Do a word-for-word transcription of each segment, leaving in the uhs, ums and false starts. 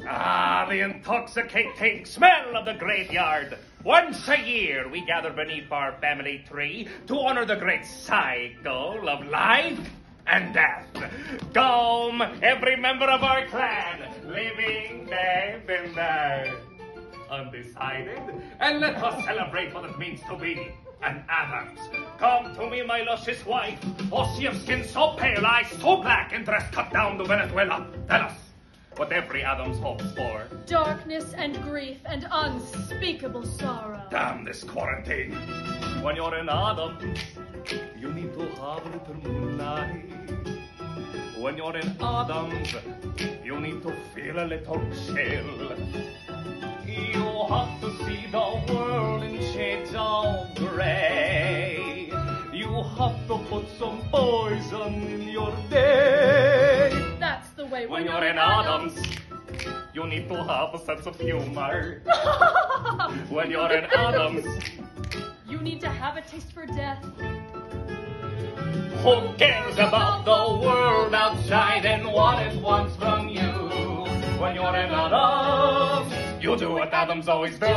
Ah, the intoxicating smell of the graveyard. Once a year, we gather beneath our family tree to honor the great cycle of life and death. Come, every member of our clan, living, dead, and uh, undecided, and let us celebrate what it means to be an Addams. Come to me, my luscious wife. Oh, she of skin so pale, eyes so black, and dress cut down to Venezuela. Tell us what every Addams hopes for. Darkness and grief and unspeakable sorrow. Damn this quarantine. When you're in Addams, you need to have a little moonlight. When you're in Addams, you need to feel a little chill. You have to see the world in shades of gray. You have to put some poison in your day. That's the way. When you're in Addams, you need to have a sense of humor. When you're in Addams, you need to have a taste for death. Who cares about the world outside and what it wants from you? When you're in Addams, you do what Addams always do.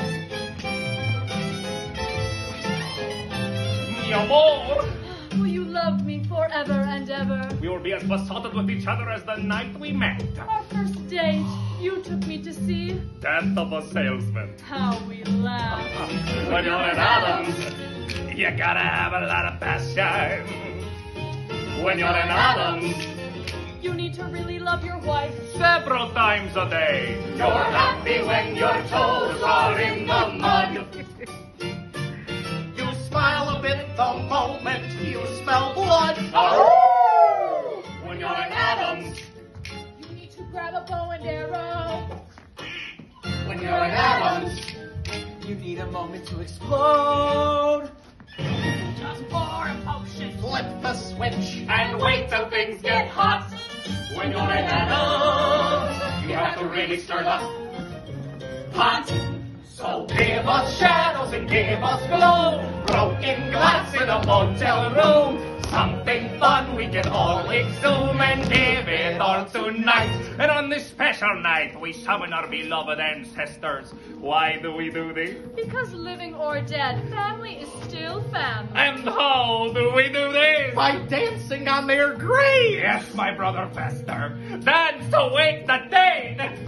Mi amor. Will you love me forever and ever? We will be as besotted with each other as the night we met. Our first date, you took me to see Death of a Salesman. How we laughed. When you're in Addams, you gotta have a lot of passion. When you're in Addams, you need to really love your wife several times a day. You're happy when your toes are in the mud. You smile a bit the moment you smell blood. Oh! When you're in Addams, you need to grab a bow and arrow. When you're in Addams, you need a moment to explode. Just pour a potion. Flip the switch and wait till things get hot. When you're in Addams, you have to really stir the pot. So give us shadows and give us glow. Broken glass in a motel room. Something fun we can all exhume and give it all tonight. And on this special night, we summon our beloved ancestors. Why do we do this? Because living or dead, family is still family. And how do we do this? By dancing on their grave. Yes, my brother Fester. Dance to wake the dead.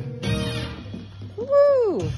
Woo!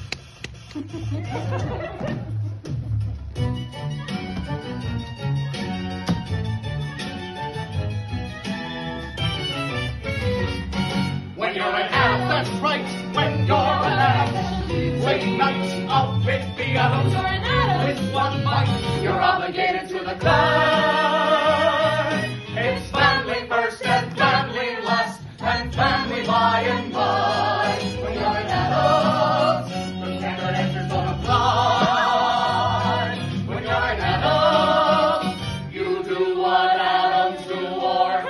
When you're an Addams, that's right. When you're an Addams, late night up with the Addams. You're an Addams. With one bite, you're obligated to the clan. It's family first and family last, and family by and by. When you're an Addams, the standard answers don't apply. When you're an Addams, you do what Addams do or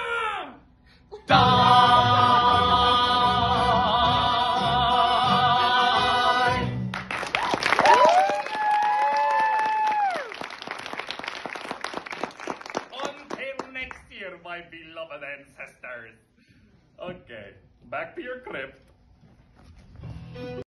die. My beloved ancestors. Okay, back to your crypt.